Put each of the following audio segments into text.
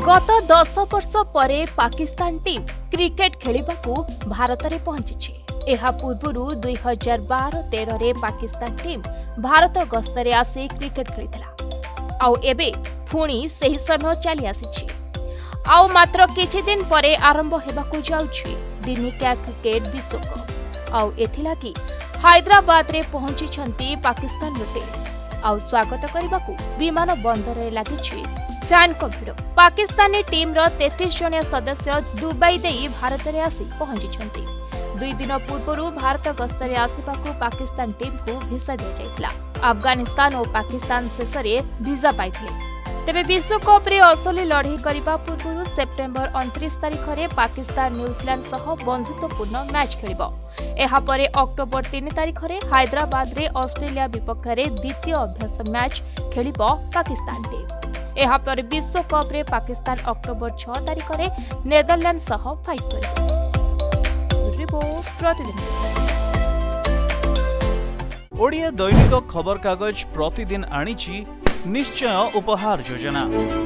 गत 10 वर्ष परे पाकिस्तान टीम क्रिकेट खेलिबाकू भारत रे पहुंची। एहा पूर्वरु 2012-13 रे पाकिस्तान टीम भारत गस्तरे आसी क्रिकेट खेलितला। आउ एबे पुणी सही समय चली आसी। आउ मात्र किछि दिन परे आरंभ हेबाकू जाउछि दिनिकिया क्रिकेट विश्वकप। आउ एथिलाकि हैदराबाद रे पहुंची छंती पाकिस्तान टीम। आउ स्वागत करबाकू विमान बंदर रे लागिछि फैन को भिड़। पाकिस्तानी टीम रो 33 जन सदस्य दुबई देई भारत रे आसी पहुंची छंती। 2 दिन पूर्व भारत गस्तरे आसिबाकू पाकिस्तान टीम को भिसा दिया जायतिला। अफगानिस्तान और पाकिस्तान शेषरे भिसा पाइथिले। तेबे विश्वकप रे असली लड़ाई करबा पूर्व सेप्टेम्बर 29 तारिख रे पाकिस्तान न्यूजीलैंड सह बंधुत्वपूर्ण मैच खेलिबो। एहा परे अक्टोबर 3 तारिख रे हैदराबाद रे ऑस्ट्रेलिया विपक्ष रे द्वितीय अभ्यास मैच खेलिबो पाकिस्तान टीम। एहा पर विश्वकप रे पाकिस्तान अक्टोबर 6 तारिख रे नेदरलैंड सह फाइट करिबो। रिपोर्ट प्रतिदिन। ओडिया दैनिक खबर कागज प्रतिदिन आनिछि निश्चय उपहार योजना।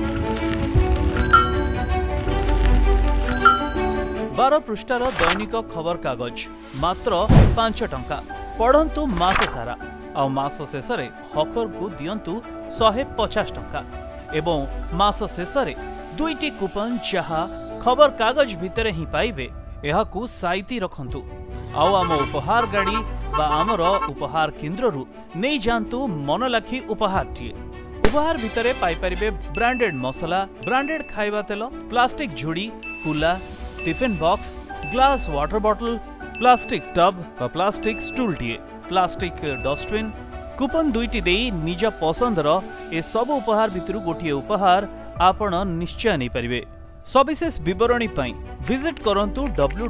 12 पृष्ठार दैनिक खबर कागज मात्र 5 टंका। पढ़ंतु मास सारा आ मास शेष रे हकर को दियंतु 150 टंका एवं मास शेष रे 2टी कूपन जहा खबर कागज भितर ही पाइबे एहाकू साइती रखंतु। आउ आम उपहार गाड़ी बा आमर उपहार केन्द्र रु नहीं जानतु मन लाखी उपहार टीए। उपहार भितरे पाई परिबे ब्रांडेड मसला, ब्रांडेड खाइबा तेल, प्लास्टिक झुड़ी, कुला, tiffin box, glass water bottle, plastic tub बा प्लास्टिक स्टूल टीए, प्लास्टिक डस्टबिन। कूपन 2टी देई निज पसंदर ए सब उपहार भितरु गोटिए उपहार आपण निश्चय नहीं पारिबे। सविशेष विवरणी पाई विजिट करंतु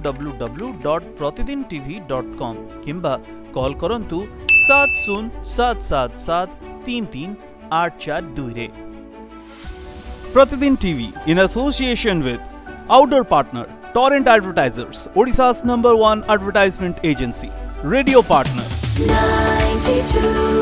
www.pratidintv.com किंबा कॉल करंतु 7077733842 रे। प्रतिदिन TV in association with outdoor partner torrent advertisers, ओडिशा's #1 advertisement agency, radio partner 92